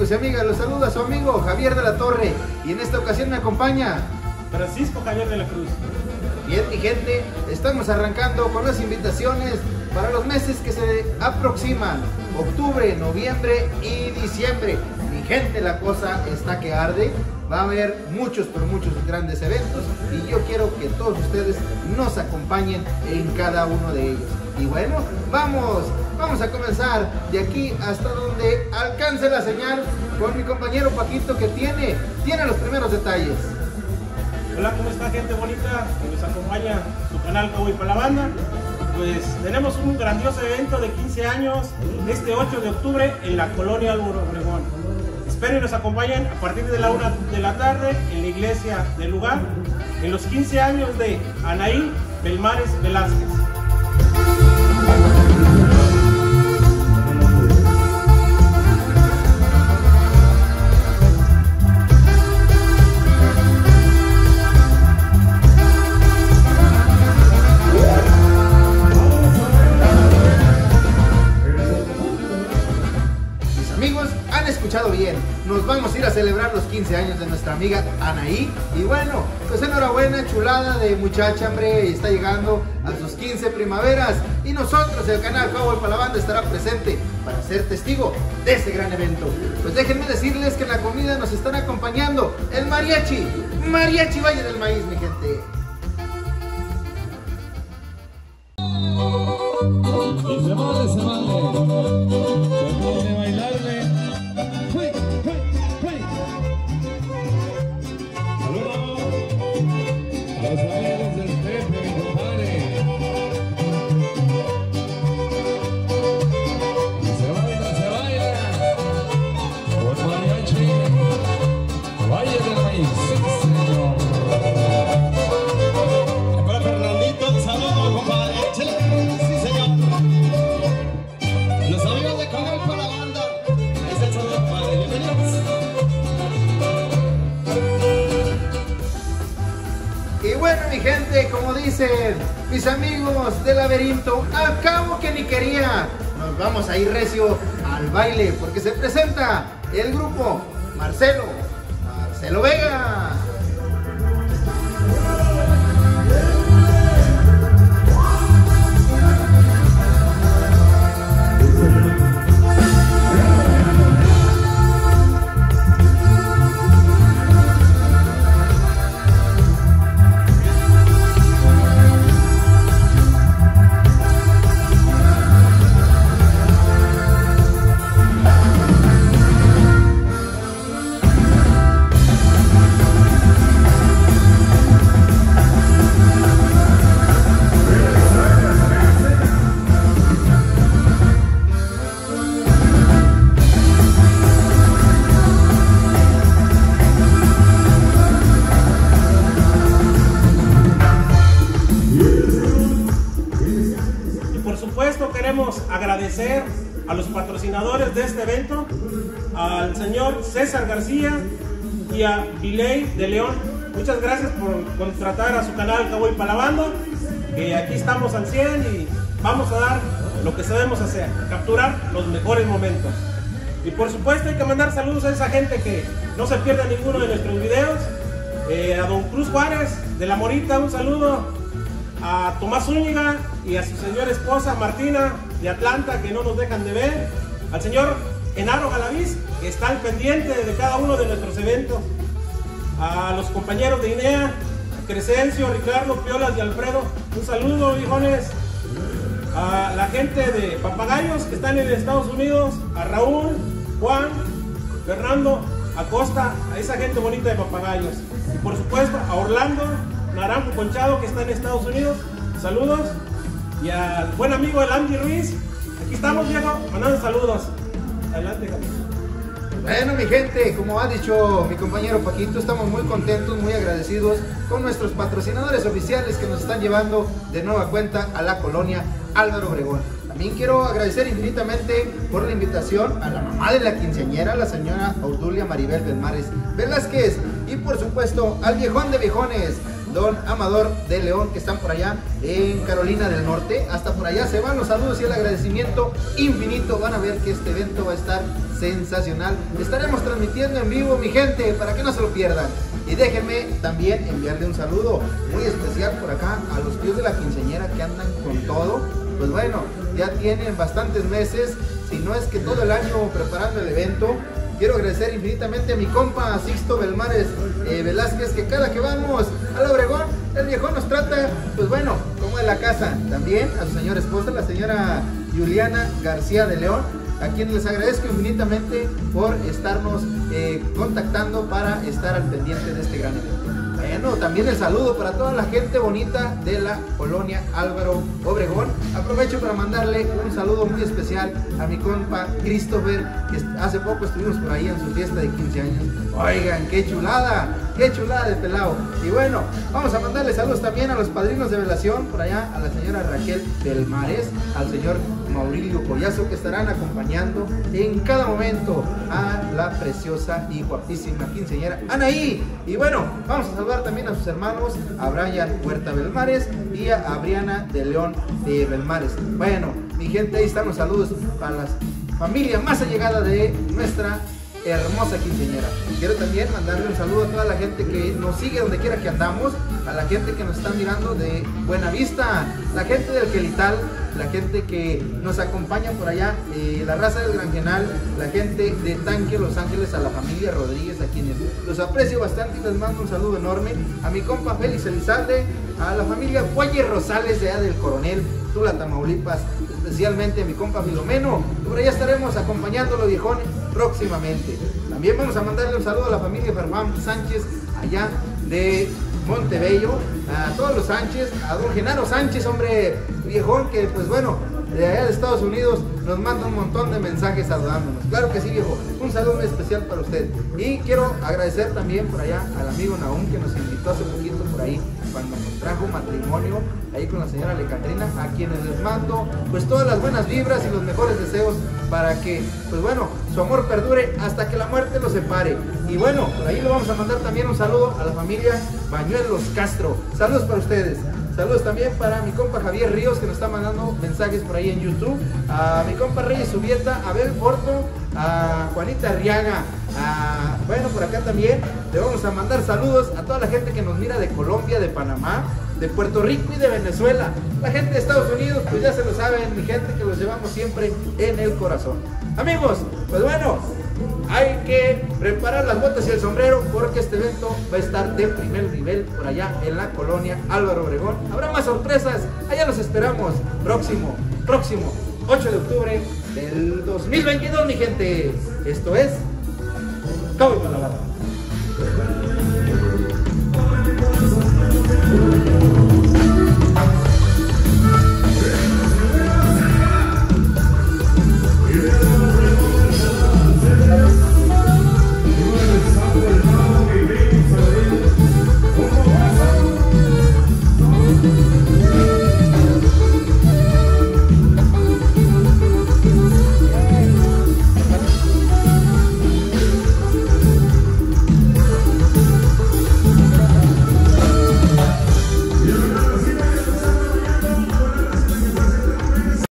amigos y amigas, los saluda su amigo Javier de la Torre y en esta ocasión me acompaña Francisco Javier de la Cruz. Bien, mi gente, estamos arrancando con las invitaciones para los meses que se aproximan, octubre, noviembre y diciembre. Mi gente, la cosa está que arde. Va a haber muchos, pero muchos grandes eventos y yo quiero que todos ustedes nos acompañen en cada uno de ellos. Y bueno, vamos a comenzar de aquí hasta donde alcance la señal con mi compañero Paquito, que tiene los primeros detalles. Hola, ¿cómo está, gente bonita que nos acompaña su canal Cowboy para la Banda? Pues tenemos un grandioso evento de 15 años este 8 de octubre en la colonia Álvaro Obregón. Espero y nos acompañen a partir de la 1 de la tarde en la iglesia del lugar, en los 15 años de Anaí Belmares Velázquez. Bien, nos vamos a ir a celebrar los 15 años de nuestra amiga Anaí y bueno, pues enhorabuena, chulada de muchacha, hombre, está llegando a sus 15 primaveras y nosotros, el canal Cowboy para la Banda, estará presente para ser testigo de ese gran evento. Pues déjenme decirles que en la comida nos están acompañando el mariachi Valle del Maíz, mi gente. Y se vale bailarle. Los amigos del Pepe, mi compadre. Se baila con mariachi Valle del Maíz, sí, señor. Para Fernandito, saludos, compadre. Sí, señor. Los amigos de Cowboy para la Banda, es el saludo, compadre. Bienvenidos. Y bueno, mi gente, como dicen mis amigos del laberinto, al cabo que ni quería, nos vamos a ir recio al baile porque se presenta el grupo Marcelo Vega. Queremos agradecer a los patrocinadores de este evento, al señor César García y a Viley de León. Muchas gracias por contratar a su canal Cowboy para la Banda, que aquí estamos al 100 y vamos a dar lo que sabemos hacer, capturar los mejores momentos. Y por supuesto hay que mandar saludos a esa gente que no se pierda ninguno de nuestros videos. A don Cruz Juárez de La Morita, un saludo. A Tomás Zúñiga y a su señora esposa Martina de Atlanta, que no nos dejan de ver. Al señor Genaro Galaviz, que está al pendiente de cada uno de nuestros eventos. A los compañeros de INEA, Crescencio, Ricardo, Piolas y Alfredo, un saludo, viejones. A la gente de Papagayos que están en Estados Unidos, a Raúl, Juan, Fernando, Acosta, a esa gente bonita de Papagayos. Y por supuesto a Orlando Naranjo Conchado, que está en Estados Unidos, saludos. Y al buen amigo el Andy Ruiz, aquí estamos, Diego, mandando saludos. Adelante, Javier. Bueno, mi gente, como ha dicho mi compañero Paquito, estamos muy contentos, muy agradecidos con nuestros patrocinadores oficiales que nos están llevando de nueva cuenta a la colonia Álvaro Obregón. También quiero agradecer infinitamente por la invitación a la mamá de la quinceañera, la señora Audulia Maribel Belmares Velázquez, y por supuesto al viejón de viejones, don Amador de León, que están por allá en Carolina del Norte. Hasta por allá se van los saludos y el agradecimiento infinito. Van a ver que este evento va a estar sensacional. Estaremos transmitiendo en vivo, mi gente, para que no se lo pierdan. Y déjenme también enviarle un saludo muy especial por acá a los tíos de la quinceañera que andan con todo. Pues bueno, ya tienen bastantes meses, si no es que todo el año preparando el evento. Quiero agradecer infinitamente a mi compa Sixto Belmares Velázquez, que cada que vamos al Obregón, el viejón nos trata, pues bueno, como en la casa. También a su señora esposa, la señora Juliana García de León, a quienes les agradezco infinitamente por estarnos contactando para estar al pendiente de este gran evento. Bueno, también el saludo para toda la gente bonita de la colonia Álvaro Obregón. Aprovecho para mandarle un saludo muy especial a mi compa Christopher, que hace poco estuvimos por ahí en su fiesta de 15 años. Oigan, qué chulada de pelado. Y bueno, vamos a mandarle saludos también a los padrinos de velación, por allá a la señora Raquel Belmares, al señor Maurilio Collazo, que estarán acompañando en cada momento a la preciosa y guapísima quinceañera Anaí. Y bueno, vamos a saludar también a sus hermanos, a Brian Huerta Belmares y a Briana de León de Belmares. Bueno, mi gente, ahí están los saludos para la familia más allegada de nuestra hermosa quinceañera. Quiero también mandarle un saludo a toda la gente que nos sigue donde quiera que andamos, a la gente que nos está mirando de Buenavista, la gente del Quelital, la gente que nos acompaña por allá, la raza del Granjenal, la gente de Tanque, Los Ángeles, a la familia Rodríguez, a quienes los aprecio bastante y les mando un saludo enorme, a mi compa Félix Elizalde, a la familia Fuelle Rosales de allá del Coronel, Tula, Tamaulipas, especialmente a mi compa Filomeno. Por allá estaremos acompañándolo, viejón, próximamente. También vamos a mandarle un saludo a la familia Fermán Sánchez, allá de Montebello, a todos los Sánchez, a don Genaro Sánchez, hombre, viejón, que pues bueno, de allá de Estados Unidos nos manda un montón de mensajes saludándonos. Claro que sí, viejo, un saludo muy especial para usted. Y quiero agradecer también por allá al amigo Naum, que nos invitó hace poquito por ahí cuando nos trajo matrimonio ahí con la señora Alecatrina, a quienes les mando pues todas las buenas vibras y los mejores deseos para que pues bueno, su amor perdure hasta que la muerte los separe. Y bueno, por ahí le vamos a mandar también un saludo a la familia Bañuelos Castro. Saludos para ustedes. Saludos también para mi compa Javier Ríos, que nos está mandando mensajes por ahí en YouTube, a mi compa Reyes Subieta, a Abel Porto, a Juanita Arriaga, bueno, por acá también le vamos a mandar saludos a toda la gente que nos mira de Colombia, de Panamá, de Puerto Rico y de Venezuela. La gente de Estados Unidos, pues ya se lo saben, mi gente, que los llevamos siempre en el corazón. Amigos, pues bueno, hay que preparar las botas y el sombrero, porque este evento va a estar de primer nivel por allá en la colonia Álvaro Obregón. Habrá más sorpresas, allá los esperamos. Próximo 8 de octubre del 2022, mi gente. Esto es Cowboy para la Barra.